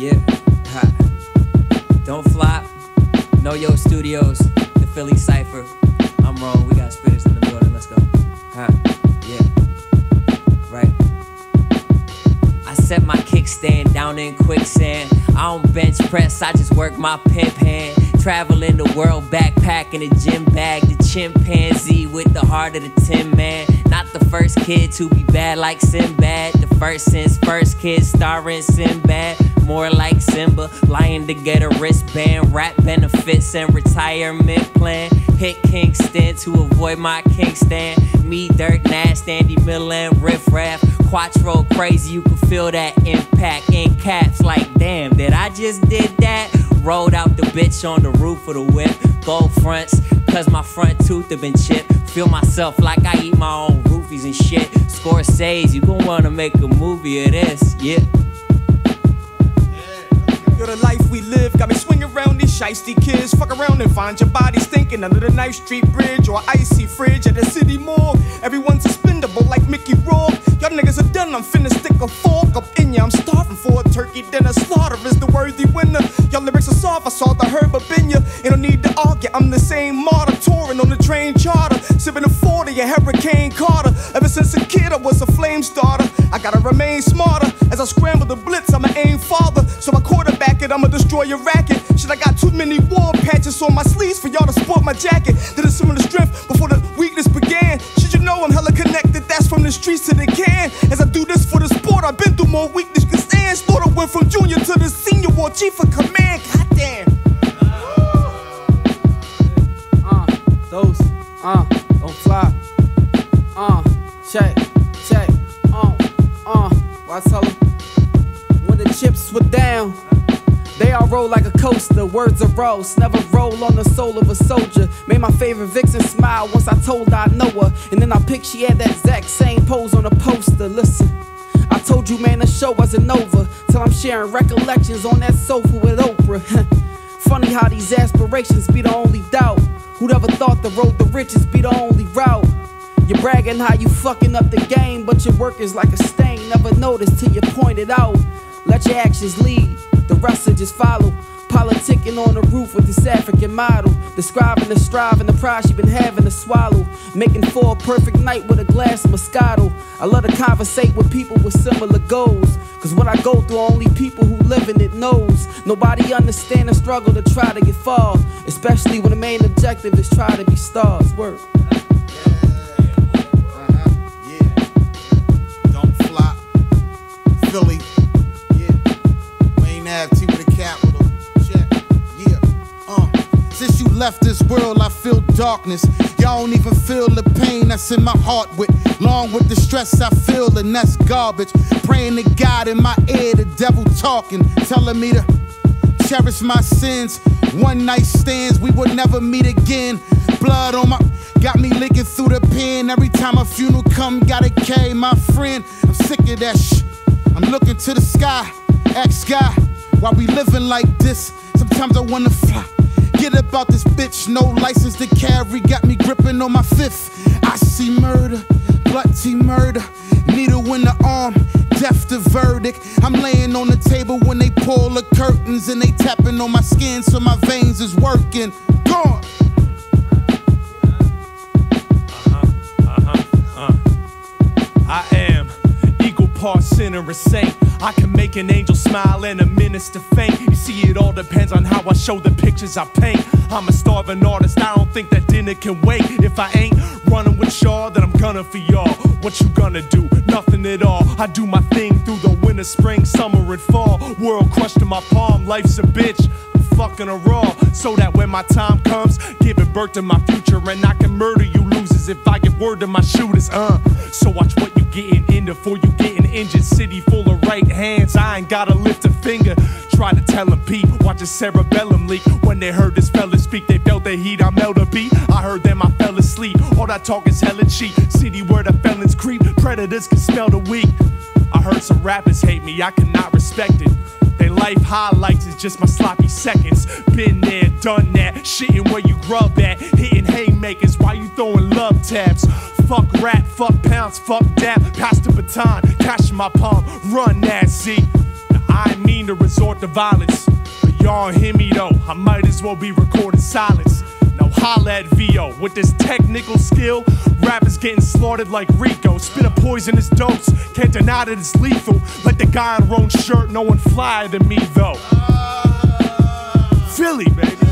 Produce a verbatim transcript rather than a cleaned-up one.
Yeah, ha. Don't Flop, Know Yo Studios, the Philly Cypher. I'm wrong, we got spitters in the building, let's go. Ha, yeah, right. I set my kickstand down in quicksand. I don't bench press, I just work my pimp hand. Traveling the world, backpacking a gym bag. The chimpanzee with the heart of the Tin Man. Not the first kid to be bad like Sinbad. The first since first kid starring Sinbad. More like Simba, lying to get a wristband. Rap benefits and retirement plan. Hit Kingston to avoid my Kingston. Me, Dirt Nash, Andy Miller, and Riff Raff. Quattro crazy, you can feel that impact in caps. Like damn, did I just did that? Rolled out the bitch on the roof of the whip. Gold fronts, cause my front tooth have been chipped. Feel myself like I eat my own roofies and shit. Scorsese, you gon' wanna make a movie of this, yeah. Yo, the life we live got me swinging around these shiesty kids. Fuck around and find your body stinking under the Ninth Street Bridge or icy fridge at the city morgue. Everyone's expendable like Mickey Rourke. Y'all niggas are done, I'm finna stick a fork up in ya. I'm starving for a turkey dinner. Slaughter is the worthy winner. Y'all lyrics are soft, I saw the herb up in ya. Ain't no need to argue, I'm the same martyr. Touring on the train charter, sipping a forty, a Hurricane Carter. Ever since a kid I was a flame starter. I gotta remain smarter. As I scramble the blitz, I'ma aim farther. So I quarterback it, I'ma destroy your racket. Shit, I got too many war patches on my sleeves for y'all to sport my jacket. Did a similar strength before the weakness began. Should you know I'm hella connected, that's from the streets to the can. As I do this for the sport, I've been through more weakness can stand. Thought I went from junior to the senior war chief of command. Goddamn. Uh, those, uh, don't flop. Uh, check, check, uh, uh, why tell them? When the chips were down, they all roll like a coaster. Words are rose, never roll on the soul of a soldier. Made my favorite vixen smile once I told her I know her. And then I picked she had that exact same pose on a poster. Listen, I told you man the show wasn't over till I'm sharing recollections on that sofa with Oprah. Funny how these aspirations be the only doubt. Who'd ever thought the road to riches be the only route? You're bragging how you fucking up the game, but your work is like a stain. Never noticed till you point it out. Let your actions lead, the rest will just follow. Politicking on the roof with this African model, describing the strive and the pride she been having to swallow. Making for a perfect night with a glass of Moscato. I love to conversate with people with similar goals, cause what I go through only people who live in it knows. Nobody understand the struggle to try to get far, especially when the main objective is try to be stars. Work. Philly, yeah. Wayne Ave, T with a capital. Check, yeah. Uh. Since you left this world, I feel darkness. Y'all don't even feel the pain that's in my heart with. Along with the stress I feel, and that's garbage. Praying to God in my ear, the devil talking, telling me to cherish my sins. One night stands, we would never meet again. Blood on my, got me licking through the pen. Every time a funeral come, gotta carry my friend. I'm sick of that shit. I'm looking to the sky, ask God, why we living like this? Sometimes I wanna fly. Get about this bitch, no license to carry, got me gripping on my fifth. I see murder, bloody murder, needle in the arm, death the verdict. I'm laying on the table when they pull the curtains and they tapping on my skin so my veins is working. Gone. Uh-huh, uh-huh, uh. I am part sinner and saint. I can make an angel smile and a minister faint. You see, it all depends on how I show the pictures I paint. I'm a starving artist, I don't think that dinner can wait. If I ain't running with y'all, then I'm gunning for y'all. What you gonna do? Nothing at all. I do my thing through the winter, spring, summer, and fall. World crushed in my palm, life's a bitch. I'm fucking a raw, so that when my time comes, giving birth to my future, and I can murder you losers if I give word to my shooters. Uh, so watch what you getting into before you getting injured. City full of right hands, I ain't gotta lift a finger. Try to tell them Pete, watch a cerebellum leak. When they heard this fella speak, they felt the heat, I melt a beat. I heard them, I fell asleep. All that talk is hella cheap. City where the felons creep, predators can smell the weak. I heard some rappers hate me, I cannot respect it. They life highlights is just my sloppy seconds. Been there, done that, shitting where you grub at. Hitting haymakers while you throwing love taps. Fuck rap, fuck pounds, fuck dap. Pass the baton, cash in my palm, run that Z. I ain't mean to resort to violence, but y'all hear me though, I might as well be recording silence. Now holla at V O, with this technical skill, rappers getting slaughtered like Rico. Spit a poisonous dose, can't deny that it's lethal. Like the guy in Roan's shirt, no one flyer than me though. Philly, baby.